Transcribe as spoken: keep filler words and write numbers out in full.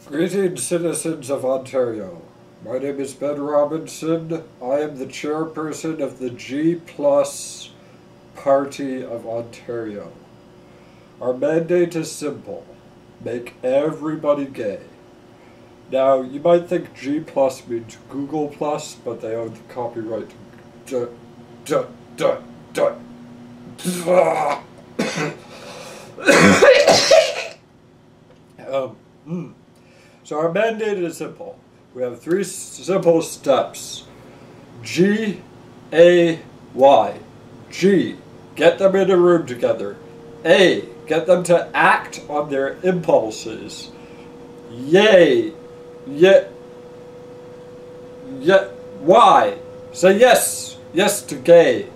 Greetings, citizens of Ontario. My name is Ben Robinson. I am the chairperson of the G Plus Party of Ontario. Our mandate is simple: make everybody gay. Now, you might think G Plus means Google Plus, but they own the copyright. Duh, duh, duh, duh. um, mm. So our mandate is simple. We have three simple steps. G, A, Y. G, get them in a room together. A, get them to act on their impulses. Yay, yet, yet, Y, say yes, yes to gay.